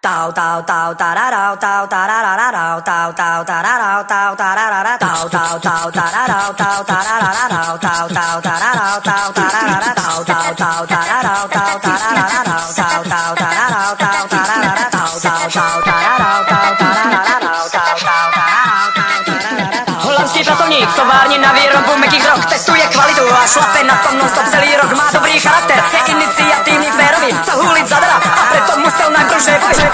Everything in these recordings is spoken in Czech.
Holandský pracovník, továrně na výrobu měkkých drog, testuje kvalitu a šlape na tom non-stop celý rok. Má dobrý charakter, je iniciativní, férový, chce hulit zadara a preto musel najprv šéfovi.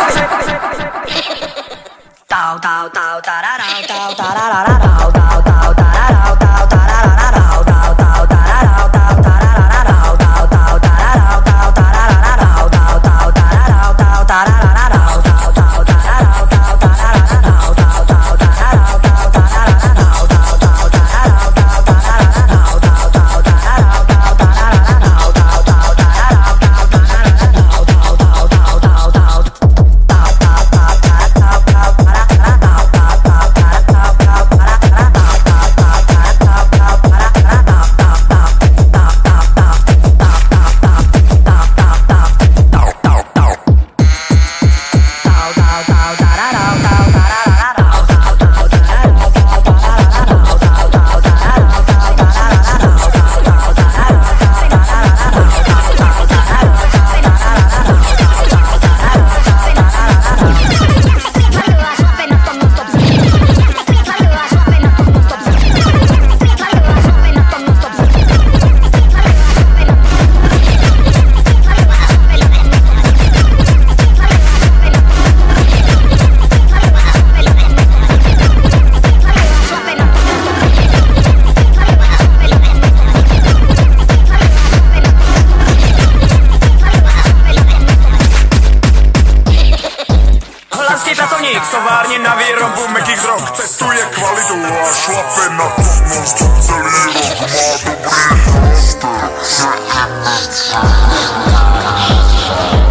Pracovník, továrně na výrobu měkkých drog, testuje kvalitu a šlape na tom non-stop celý rok. Má dobrý charakter, je iniciativní.